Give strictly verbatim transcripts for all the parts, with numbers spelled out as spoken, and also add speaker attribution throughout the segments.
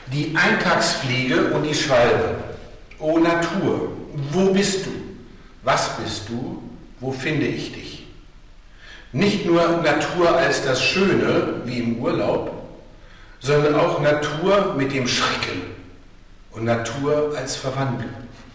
Speaker 1: Die Eintagsfliege und die Schwalbe. O Natur, wo bist du? Was bist du? Wo finde ich dich? Nicht nur Natur als das Schöne, wie im Urlaub, sondern auch Natur mit dem Schrecken und Natur als Verwandlung.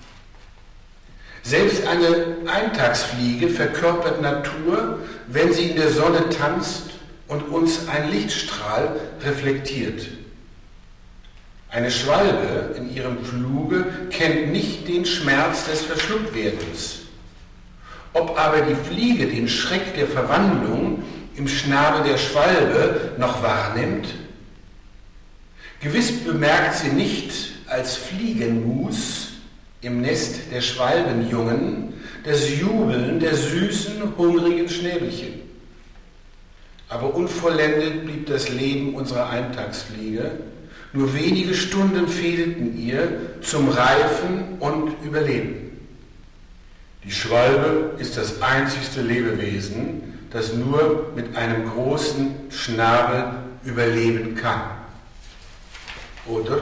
Speaker 1: Selbst eine Eintagsfliege verkörpert Natur, wenn sie in der Sonne tanzt und uns ein Lichtstrahl reflektiert. Eine Schwalbe in ihrem Fluge kennt nicht den Schmerz des Verschlucktwerdens. Ob aber die Fliege den Schreck der Verwandlung im Schnabel der Schwalbe noch wahrnimmt? Gewiss bemerkt sie nicht als Fliegenmus im Nest der Schwalbenjungen das Jubeln der süßen, hungrigen Schnäbelchen. Aber unvollendet blieb das Leben unserer Eintagsfliege. Nur wenige Stunden fehlten ihr zum Reifen und Überleben. Die Schwalbe ist das einzigste Lebewesen, das nur mit einem großen Schnabel überleben kann. Oder?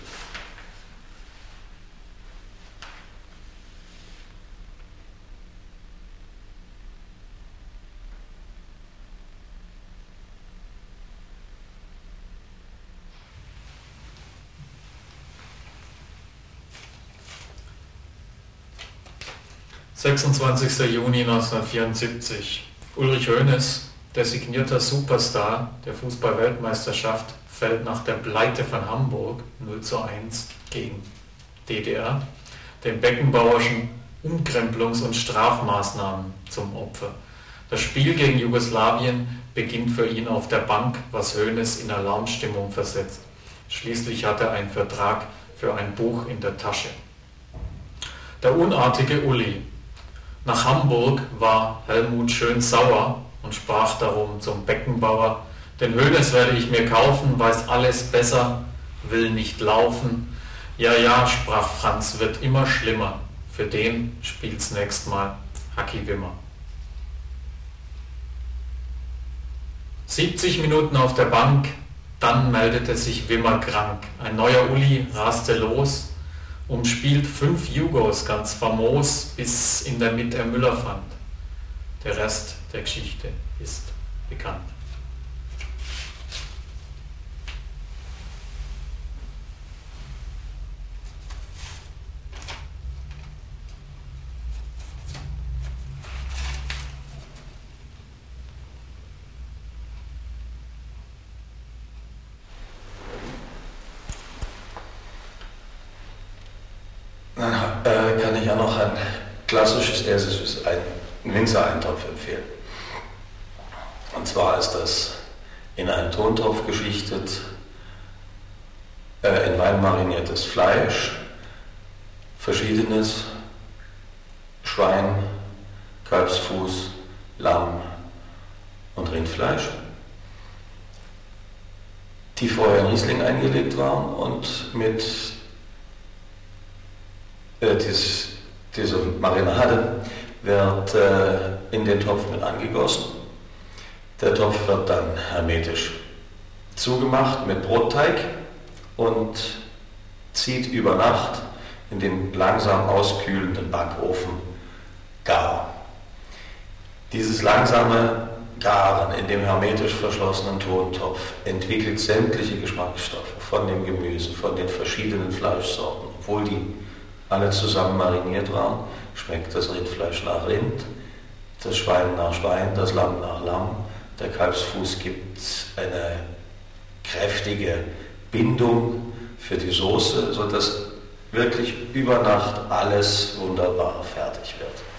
Speaker 2: sechsundzwanzigster Juni neunzehnhundertvierundsiebzig. Ulrich Hoeneß, designierter Superstar der Fußball-Weltmeisterschaft, fällt nach der Pleite von Hamburg null zu eins gegen D D R den Beckenbauerschen Umkrempelungs- und Strafmaßnahmen zum Opfer. Das Spiel gegen Jugoslawien beginnt für ihn auf der Bank, was Hoeneß in Alarmstimmung versetzt. Schließlich hat er einen Vertrag für ein Buch in der Tasche. Der unartige Uli. Nach Hamburg war Helmut schön sauer und sprach darum zum Beckenbauer: Den Hoeneß werde ich mir kaufen, weiß alles besser, will nicht laufen. Ja, ja, sprach Franz, wird immer schlimmer. Für den spielt's nächst Mal Hacki Wimmer. siebzig Minuten auf der Bank, dann meldete sich Wimmer krank. Ein neuer Uli raste los, umspielt fünf Jugos ganz famos, bis in der Mitte er Müller fand. Der Rest der Geschichte ist bekannt.
Speaker 3: Äh, kann ich ja noch ein klassisches erstes ein Winzereintopf empfehlen. Und zwar ist das in einen Tontopf geschichtet, äh, in Wein mariniertes Fleisch, verschiedenes Schwein, Kalbsfuß, Lamm und Rindfleisch, die vorher in Riesling eingelegt waren und mit Äh, dies, diese Marinade wird äh, in den Topf mit angegossen. Der Topf wird dann hermetisch zugemacht mit Brotteig und zieht über Nacht in den langsam auskühlenden Backofen gar. Dieses langsame Garen in dem hermetisch verschlossenen Tontopf entwickelt sämtliche Geschmacksstoffe von dem Gemüse, von den verschiedenen Fleischsorten, obwohl die alle zusammen mariniert waren, schmeckt das Rindfleisch nach Rind, das Schwein nach Schwein, das Lamm nach Lamm. Der Kalbsfuß gibt eine kräftige Bindung für die Soße, sodass wirklich über Nacht alles wunderbar fertig wird.